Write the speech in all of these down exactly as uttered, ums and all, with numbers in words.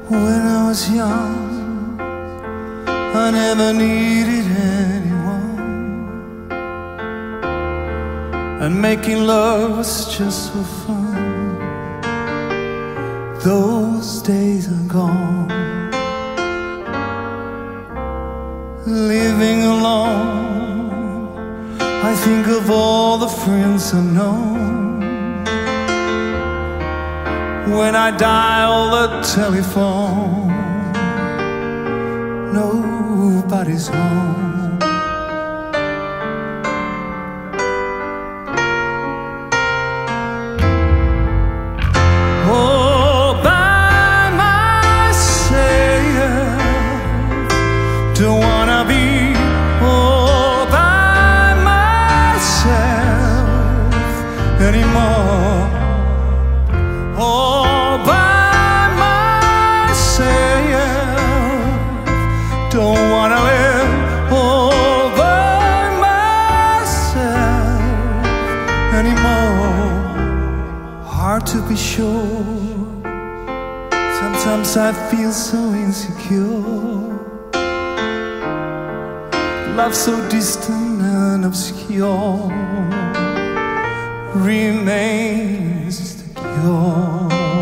When I was young, I never needed anyone, and making love was just for fun. Those days are gone. Living alone, I think of all the friends I've known. When I dial the telephone, nobody's home. Oh, by myself, don't wanna be all by myself anymore. All by myself, don't wanna live all by myself anymore. Hard to be sure, sometimes I feel so insecure. Love so distant and obscure remains the cure.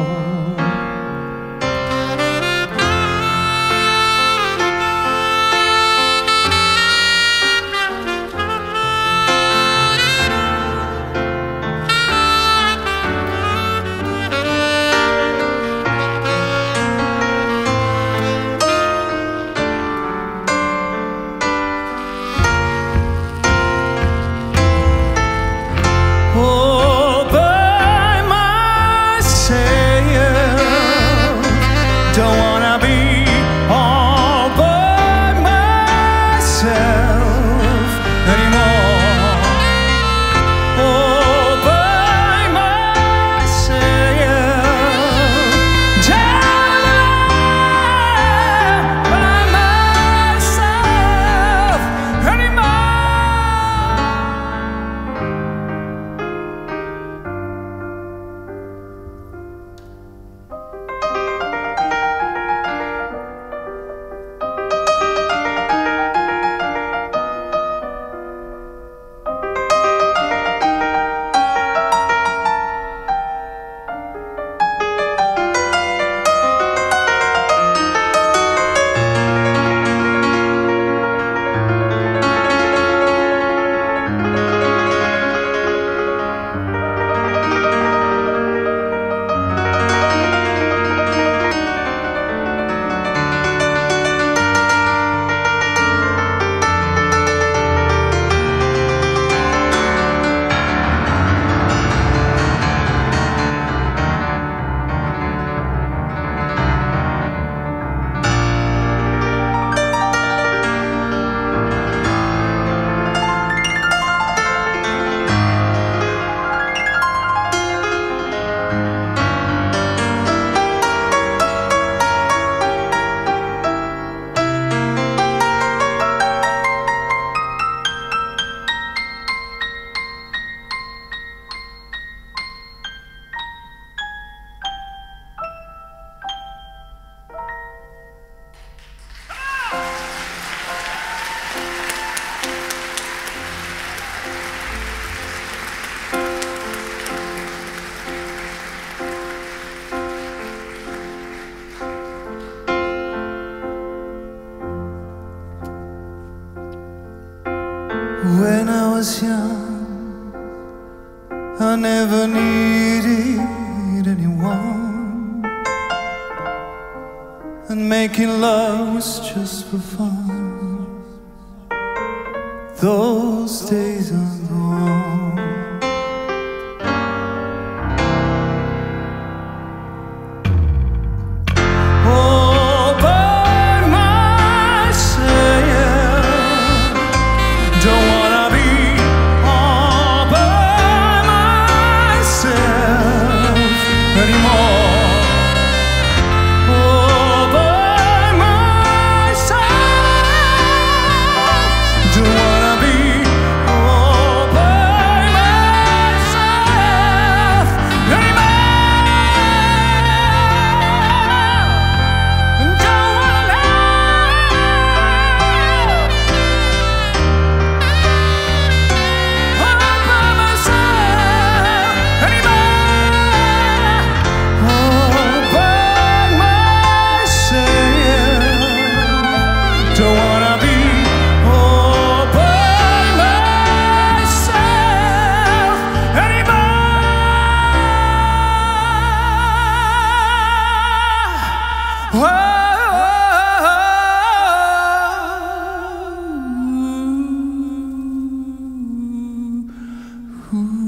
Don't wanna be all by myself anymore. All by myself, just by myself When I was young, I never needed anyone, and making love was just for fun. Those days are gone. All by myself, don't wanna be all by myself anymore. All by myself, don't wanna be all by Ooh.